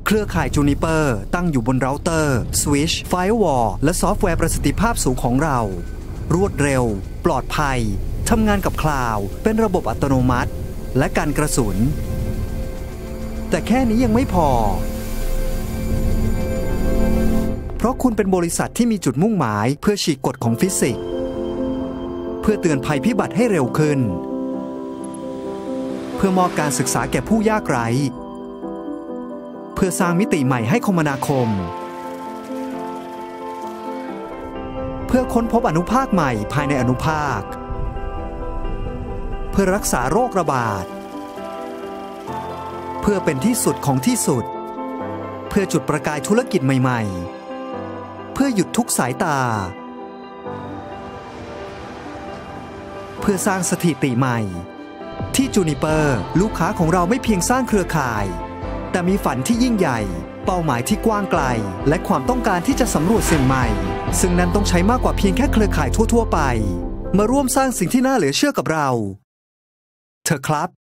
เครือข่าย Juniper ตั้งอยู่บนเราเตอร์ Switch Firewall และซอฟต์แวร์ประสิทธิภาพสูงของเรา รวดเร็ว ปลอดภัย ทำงานกับคลาวด์เป็นระบบอัตโนมัติ และการกระสุน แต่แค่นี้ยังไม่พอ เพราะคุณเป็นบริษัทที่มีจุดมุ่งหมายเพื่อฉีกกฎของฟิสิกส์เพื่อเตือนภัยพิบัติให้เร็วขึ้น เพื่อมอบการศึกษาแก่ผู้ยากไร้เพื่อสร้างมิติใหม่ให้คมนาคมเพื่อค้นพบอนุภาคใหม่ภายในอนุภาคเพื่อรักษาโรคระบาดเพื่อเป็นที่สุดของที่สุดเพื่อจุดประกายธุรกิจใหม่ๆเพื่อหยุดทุกสายตาเพื่อสร้างสถิติใหม่ที่ Juniper ลูกค้าของเราไม่เพียงสร้างเครือข่ายแต่มีฝันที่ยิ่งใหญ่เป้าหมายที่กว้างไกลและความต้องการที่จะสำรวจสิ่งใหม่ซึ่งนั้นต้องใช้มากกว่าเพียงแค่เครือข่ายทั่วๆไปมาร่วมสร้างสิ่งที่น่าเหลือเชื่อกับเราเถอะครับ